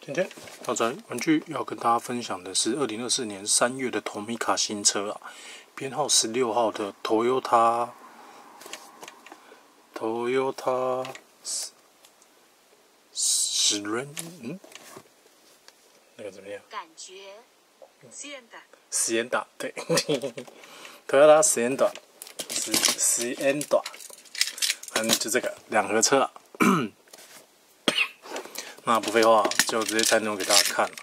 今天大宅玩具要跟大家分享的是2024年3月的 Tomica 新车啊，编号16号的 Toyota 那个怎么样？ 感觉 Sienna 对，Toyota Sienna，就这个2盒车啊。那不废话，就直接拆内容给大家看了。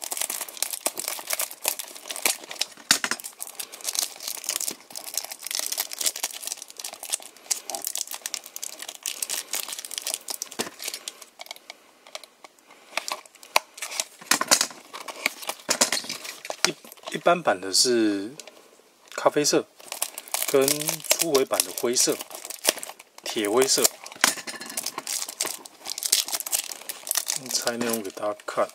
一般版的是咖啡色，跟初尾版的灰色、铁灰色。拆内容给大家看。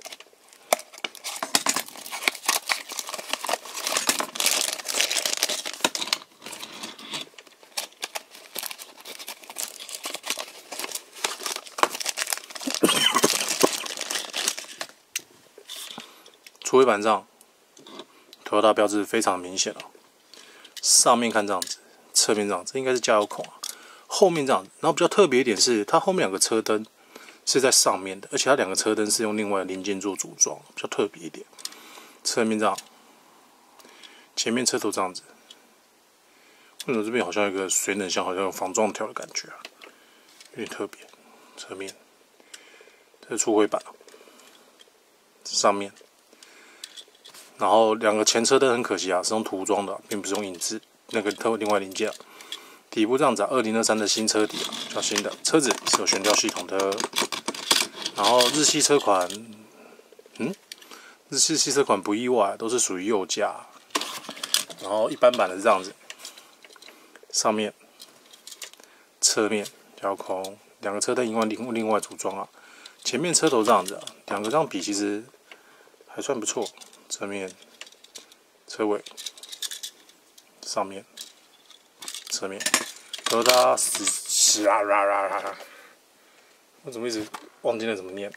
初尾板上，Toyota标志非常明显哦。上面看这样子，侧面这样子，应该是加油孔啊。后面这样子，然后比较特别一点是，它后面2个车灯是在上面的，而且它2个车灯是用另外的零件做组装，比较特别一点。侧面这样，前面车头这样子。为什么这边好像有一个水冷箱，好像有防撞条的感觉啊？有点特别。侧面，这是初回版，上面。然后2个前车灯很可惜啊，是用涂装的，并不是用印制那个另外零件啊。底部这样子啊，2023的新车底啊，比较新的车子是有悬吊系统的。然后日系车款，日系车款不意外，都是属于右驾。然后一般版的是这样子，上面、侧面加油孔，2个车灯另外组装啊。前面车头这样子啊，2个这样比其实还算不错。侧面、车尾、上面、侧面，和它我怎么一直忘记了怎么念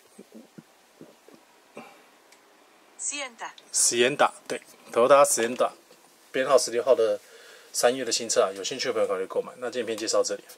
？Sienna 对，Toyota Sienna，编号16号的3月的新车啊，有兴趣的朋友可以购买。那这影片介绍这里。